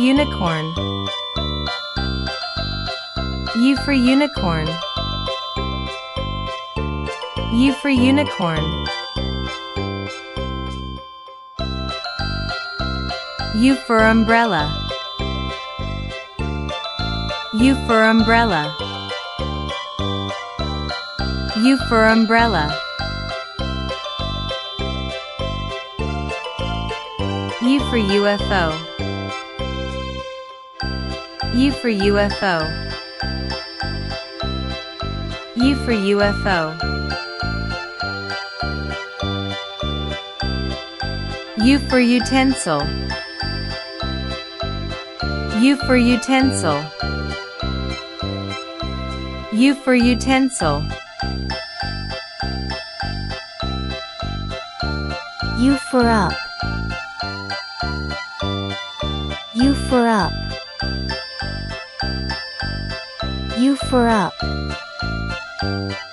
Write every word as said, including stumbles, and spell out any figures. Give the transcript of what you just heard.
unicorn. U for unicorn. U for unicorn. U for umbrella. U for umbrella. U for umbrella. U for U F O. U for U F O. U for U F O. U for utensil. U for utensil. U for utensil. U for up. U for up. U for up.